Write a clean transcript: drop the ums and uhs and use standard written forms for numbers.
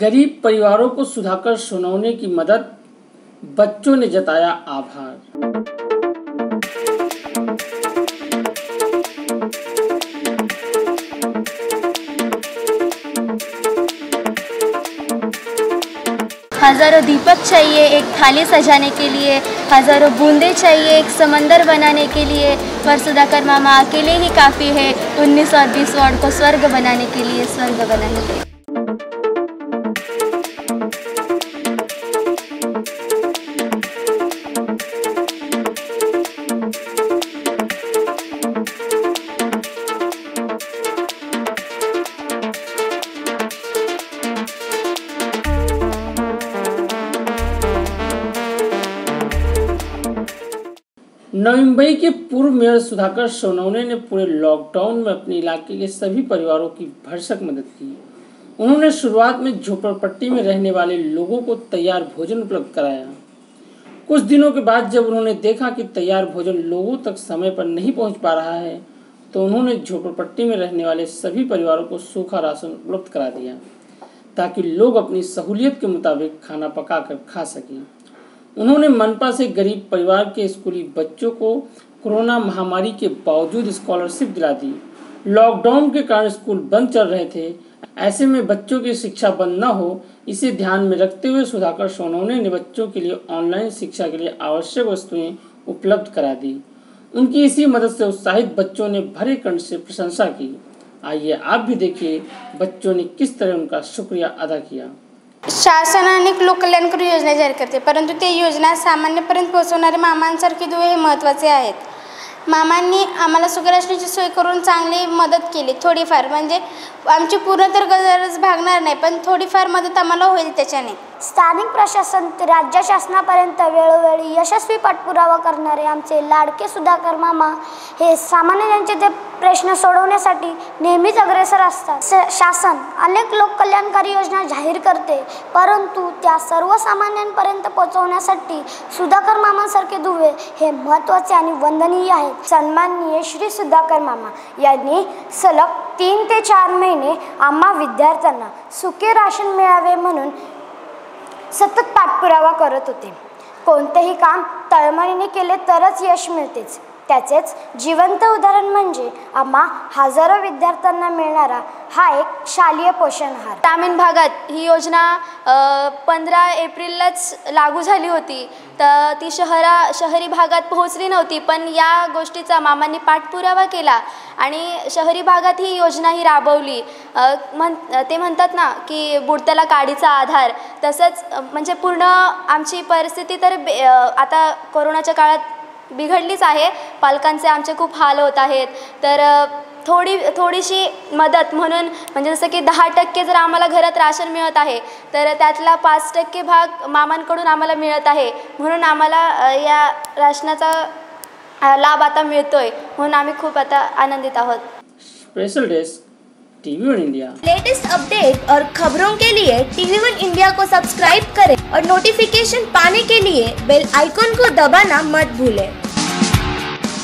गरीब परिवारों को सुधाकर सोनवने की मदद, बच्चों ने जताया आभार। हज़ारों दीपक चाहिए एक थाली सजाने के लिए, हज़ारों बूंदे चाहिए एक समंदर बनाने के लिए, पर सुधाकर मामा अकेले ही काफ़ी है 19 और 20 वार्ड को स्वर्ग बनाने के लिए, स्वर्ग बनाने के लिए। नवी मुंबई के पूर्व मेयर सुधाकर सोनवने ने पूरे लॉकडाउन में अपने इलाके के सभी परिवारों की भरसक मदद की। उन्होंने शुरुआत में झोपड़पट्टी में रहने वाले लोगों को तैयार भोजन उपलब्ध कराया। कुछ दिनों के बाद जब उन्होंने देखा कि तैयार भोजन लोगों तक समय पर नहीं पहुंच पा रहा है, तो उन्होंने झोपड़पट्टी में रहने वाले सभी परिवारों को सूखा राशन उपलब्ध करा दिया, ताकि लोग अपनी सहूलियत के मुताबिक खाना पकाकर खा सकें। उन्होंने मनपा से गरीब परिवार के स्कूली बच्चों को कोरोना महामारी के बावजूद स्कॉलरशिप दिला दी। लॉकडाउन के कारण स्कूल बंद चल रहे थे, ऐसे में बच्चों की शिक्षा बंद न हो, इसे ध्यान में रखते हुए सुधाकर सोनवने ने बच्चों के लिए ऑनलाइन शिक्षा के लिए आवश्यक वस्तुएं उपलब्ध करा दी। उनकी इसी मदद से उत्साहित बच्चों ने भरे कंठ से प्रशंसा की। आइए आप भी देखिए बच्चों ने किस तरह उनका शुक्रिया अदा किया। शासन अनेक लोककल्याणकारी योजना जाहीर करते, परंतु ते योजना सामान्यपर्यंत पोहोचवणारे मामांसारखे दुवे हे महत्त्वाचे आहेत। मामांनी आम्हाला सुखराशनीची सोय करून चांगली मदत केली, थोडीफार, म्हणजे आमची पूर्ण तर गरज भागणार नाही, पण थोडीफार मदत आम्हाला होईल त्याच्याने। स्थानिक प्रशासन ते राज्य शासनापर्यंत वेळोवेळी यशस्वी पाठपुरावा करणारे आमचे लाडके सुधाकर मामा हे सामान्य ते प्रश्न सोडवण्यासाठी नेहमीच अग्रेसर असतात। शासन अनेक लोककल्याणकारी योजना जाहीर करते, परंतु त्या सर्वसामान्यांपर्यंत पोहोचवण्यासाठी सुधाकर मामांसारखे दुवे हे महत्त्वाचे आणि वंदनीय आहेत। सन्माननीय श्री सुधाकर मामा यांनी सलग 3 ते 4 महिने आम्हा विद्यार्थ्यांना सुखे राशन मिळावे म्हणून सतत पाठपुरावा करत होते। कोणतेही काम तळमळीने केले तरच यश मिळतेच, त्याचेच जिवंत उदाहरण म्हणजे आम्हा हजारो विद्यार्थ्यांना मिळणारा हा एक शालेय पोषण आहार। ग्रामीण भागात ही योजना 15 एप्रिललाच लागू झाली होती, तर ती शहरी भागात पोहोचली नव्हती, पण या गोष्टीचा मामांनी पाठपुरावा केला आणि शहरी भागात ही योजना ही राबवली। ते म्हणतात ना की बुडत्याला काडीचा आधार, तसंच म्हणजे पूर्ण आमची परिस्थिती तर आता कोरोनाच्या काळात बिघडलीच आहे। पालकांचे आमचे खूप हाल होत आहेत, तर थोडीशी मदत म्हणून, म्हणजे जसं की 10% जर आम्हाला घरात राशन मिळत आहे, तर त्यातला 5% भाग मामांकडून आम्हाला मिळत आहे, म्हणून आम्हाला या राशनाचा लाभ आता मिळतोय, म्हणून आम्ही खूप आता आनंदित आहोत। Special desk TV one India. Latest update और खबरों के लिए टीवी वन इंडिया को सब्सक्राइब करें और नोटिफिकेशन पाने के लिए बेल आइकॉन को दबाना मत भूलें।